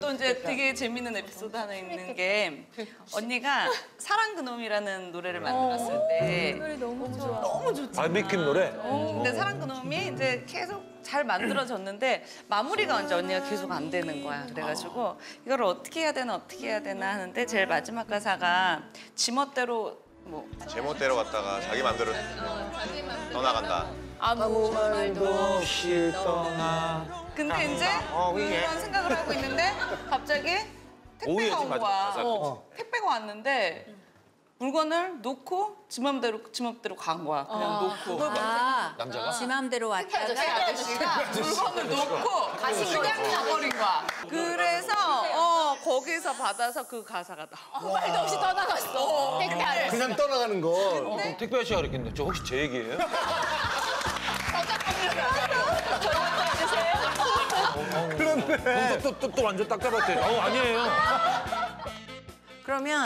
또 이제 되게 재밌는 에피소드 하나 있는 게 언니가 사랑 그놈이라는 노래를 만들었을 때 노래 너무 좋아. 너무 좋지. 바비킴 노래? 근데 사랑 그놈이 이제 계속 잘 만들어졌는데 마무리가 이제 언니가 계속 안 되는 거야. 그래가지고 이걸 어떻게 해야 되나 하는데 제일 마지막 가사가 지멋대로 뭐 제멋대로 갔다가 자기 맘대로 떠나간다. 아무 말도 없이 떠나. 근데 이제 그런 생각을 하고 있는데 갑자기 택배가 오후였지, 온 마지막 거야. 가사. 택배가 왔는데 물건을 놓고 지 맘대로 간 거야. 그냥 놓고. 남자가? 지 맘대로 왔다가 아저씨가 물건을 놓고 그냥 가버린 거야. 그래서 거기서 받아서 그 가사가 나와. 말도 없이 떠나갔어. 택배 아저씨. 그냥 떠나가는 거. 그럼 택배 아저씨가 그랬겠네. 저 혹시 제 얘기예요? 그런데. 또 완전 딱 잡았대. 아니에요. 그러면